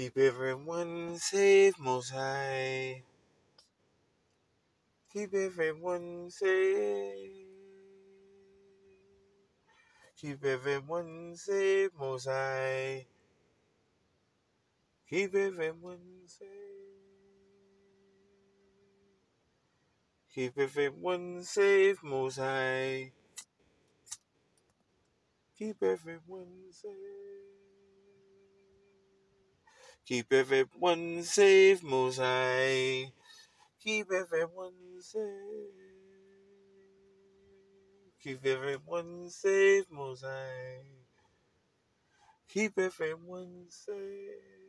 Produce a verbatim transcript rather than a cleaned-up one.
Keep everyone safe, Most High. Keep everyone safe. Keep everyone safe, Most High. Keep everyone safe. Keep everyone safe, Most High. Keep everyone safe. Keep everyone safe, Most High. Keep everyone safe. Keep everyone safe, Most High. Keep everyone safe.